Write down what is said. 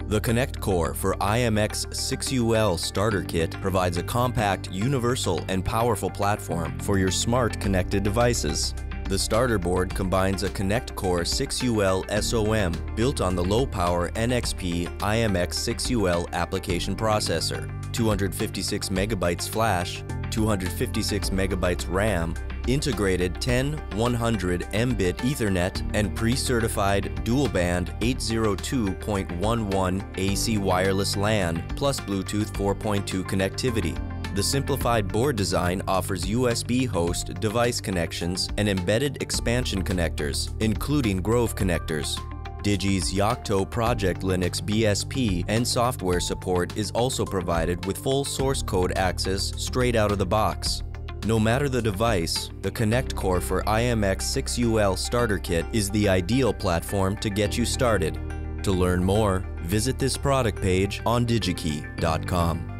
The ConnectCore for i.MX6UL starter kit provides a compact, universal, and powerful platform for your smart connected devices. The starter board combines a ConnectCore 6UL SOM built on the low-power NXP i.MX6UL application processor, 256 MB flash, 256 MB RAM, integrated 10, 100 Mbit Ethernet, and pre-certified dual-band 802.11 AC wireless LAN plus Bluetooth 4.2 connectivity. The simplified board design offers USB host device connections and embedded expansion connectors, including Grove connectors. Digi's Yocto Project Linux BSP and software support is also provided with full source code access straight out of the box. No matter the device, the ConnectCore for i.MX6UL starter kit is the ideal platform to get you started. To learn more, visit this product page on Digi-Key.com.